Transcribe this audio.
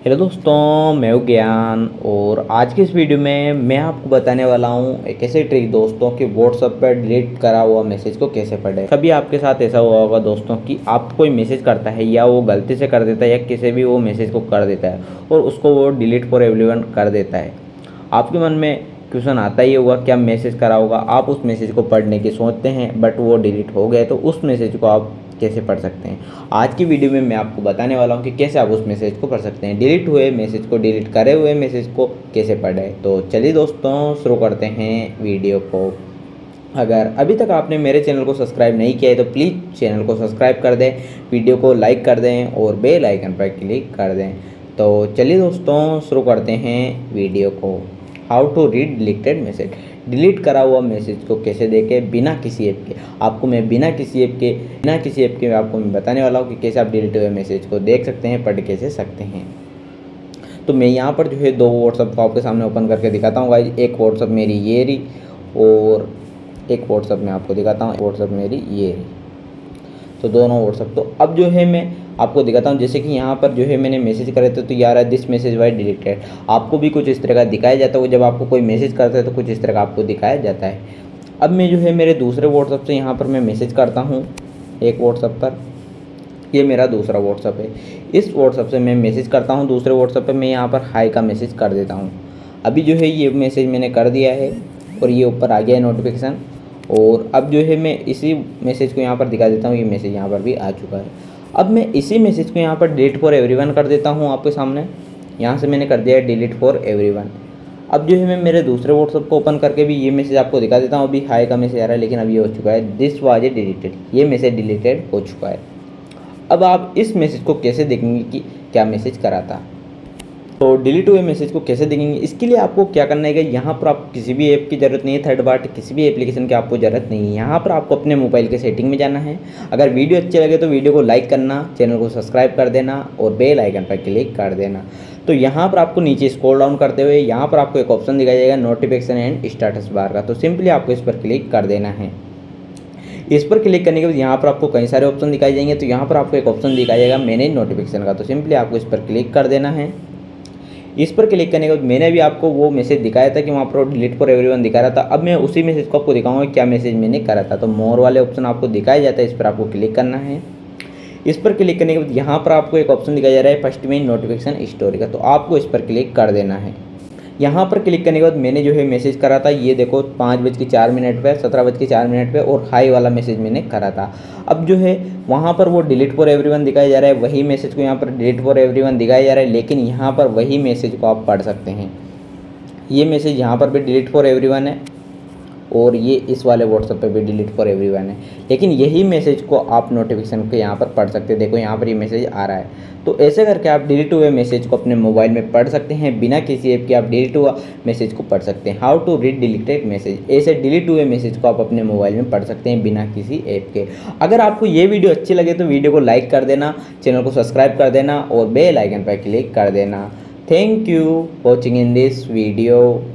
Hello दोस्तों, मैं हूं ज्ञान और आज की इस वीडियो में मैं आपको बताने वाला हूं एक ऐसी ट्रिक दोस्तों कि व्हाट्सएप पर डिलीट करा हुआ मैसेज को कैसे पढ़े। कभी आपके साथ ऐसा हुआ होगा दोस्तों कि आप कोई मैसेज करता है या वो गलती से कर देता है या किसी भी वो मैसेज को कर देता है और उसको वो डिलीट फॉर एवरीवन कर देता है। आपके मन में क्वेश्चन आता ही होगा क्या मैसेज करा होगा, आप उस मैसेज को पढ़ने की सोचते हैं बट वो डिलीट हो गए, तो उस मैसेज को आप कैसे पढ़ सकते हैं। आज की वीडियो में मैं आपको बताने वाला हूं कि कैसे आप उस मैसेज को पढ़ सकते हैं, डिलीट हुए मैसेज को, डिलीट करे हुए मैसेज को कैसे पढ़ें। तो चलिए दोस्तों शुरू करते हैं वीडियो को। अगर अभी तक आपने मेरे चैनल को सब्सक्राइब नहीं किया है तो प्लीज़ चैनल को सब्सक्राइब कर दें, वीडियो को लाइक कर दें और बेल आइकन पर क्लिक कर दें। तो चलिए दोस्तों शुरू करते हैं वीडियो को। How to read deleted message, delete करा हुआ मैसेज को कैसे देखें बिना किसी ऐप के। आपको मैं बिना किसी ऐप के आपको मैं बताने वाला हूँ कि कैसे आप डिलीट हुए मैसेज को देख सकते हैं, पढ़ कैसे सकते हैं। तो मैं यहाँ पर जो है दो व्हाट्सअप को आपके सामने ओपन करके दिखाता हूँ गाइस। एक व्हाट्सअप मेरी ये रही और एक व्हाट्सअप मैं आपको दिखाता हूँ, व्हाट्सअप मेरी ये रही। तो दोनों व्हाट्सअप, तो अब जो है मैं आपको दिखाता हूँ। जैसे कि यहाँ पर जो है मैंने मैसेज करे थे तो यार दिस मैसेज वाई डिलीटेड, आपको भी कुछ इस तरह का दिखाया जाता है। जब आपको कोई मैसेज करता है तो कुछ इस तरह का आपको दिखाया जाता है। अब मैं जो है मेरे दूसरे व्हाट्सअप से यहाँ पर मैं मैसेज करता हूँ एक व्हाट्सअप पर, ये मेरा दूसरा व्हाट्सअप है। इस व्हाट्सअप से मैं मैसेज करता हूँ, दूसरे व्हाट्सअप पर मैं यहाँ पर हाई का मैसेज कर देता हूँ। अभी जो है ये मैसेज मैंने कर दिया है और ये ऊपर आ गया है नोटिफिकेशन। और अब जो है मैं इसी मैसेज को यहाँ पर दिखा देता हूँ, ये मैसेज यहाँ पर भी आ चुका है। अब मैं इसी मैसेज को यहाँ पर डिलीट फॉर एवरीवन कर देता हूँ आपके सामने। यहाँ से मैंने कर दिया है डिलीट फॉर एवरीवन। अब जो है मैं मेरे दूसरे व्हाट्सअप को ओपन करके भी ये मैसेज आपको दिखा देता हूँ। अभी हाई का मैसेज आ रहा है लेकिन अभी ये हो चुका है, दिस वाज डिलीटेड, ये मैसेज डिलीटेड हो चुका है। अब आप इस मैसेज को कैसे देखेंगे कि क्या मैसेज करा था। तो डिलीट हुए मैसेज को कैसे देखेंगे, इसके लिए आपको क्या करना है कि यहाँ पर आपको किसी भी ऐप की ज़रूरत नहीं है, थर्ड पार्टी किसी भी एप्लीकेशन की आपको ज़रूरत नहीं है। यहाँ पर आपको अपने मोबाइल के सेटिंग में जाना है। अगर वीडियो अच्छे लगे तो वीडियो को लाइक करना, चैनल को सब्सक्राइब कर देना और बेल आइकन पर क्लिक कर देना। तो यहाँ पर आपको नीचे स्क्रॉल डाउन करते हुए यहाँ पर आपको एक ऑप्शन दिखाई जाएगा नोटिफिकेशन एंड स्टेटस बार का। तो सिंपली आपको इस पर क्लिक कर देना है। इस पर क्लिक करने के बाद यहाँ पर आपको कई सारे ऑप्शन दिखाई जाएंगे। तो यहाँ पर आपको एक ऑप्शन दिखाया जाएगा मैनेज नोटिफिकेशन का। तो सिंपली आपको इस पर क्लिक कर देना है। इस पर क्लिक करने के बाद मैंने भी आपको वो मैसेज दिखाया था कि वहाँ पर डिलीट फॉर एवरीवन दिखा रहा था। अब मैं उसी मैसेज को आपको दिखाऊंगा क्या मैसेज मैंने करा था। तो मोर वाले ऑप्शन आपको दिखाया जाता है, इस पर आपको क्लिक करना है। इस पर क्लिक करने के बाद यहाँ पर आपको एक ऑप्शन दिखाया जा रहा है फर्स्ट में नोटिफिकेशन स्टोरी का। तो आपको इस पर क्लिक कर देना है। यहाँ पर क्लिक करने के बाद मैंने जो है मैसेज करा था, ये देखो 5:04 पे, 17:04 पे और हाई वाला मैसेज मैंने करा था। अब जो है वहाँ पर वो डिलीट फॉर एवरीवन दिखाया जा रहा है, वही मैसेज को यहाँ पर डिलीट फॉर एवरीवन दिखाया जा रहा है, लेकिन यहाँ पर वही मैसेज को आप पढ़ सकते हैं। ये मैसेज यहाँ पर भी डिलीट फॉर एवरीवन है और ये इस वाले व्हाट्सएप पे भी डिलीट फॉर एवरीवन है, लेकिन यही मैसेज को आप नोटिफिकेशन के यहाँ पर पढ़ सकते हैं। देखो यहाँ पर ये मैसेज आ रहा है। तो ऐसे करके आप डिलीट हुए मैसेज को अपने मोबाइल में पढ़ सकते हैं, बिना किसी ऐप के आप डिलीट हुआ मैसेज को पढ़ सकते हैं। How to read deleted message, ऐसे डिलीट हुए मैसेज को आप अपने मोबाइल में पढ़ सकते हैं बिना किसी ऐप के। अगर आपको ये वीडियो अच्छी लगे तो वीडियो को लाइक कर देना, चैनल को सब्सक्राइब कर देना और बेल आइकन पर क्लिक कर देना। Thank you watching in this video.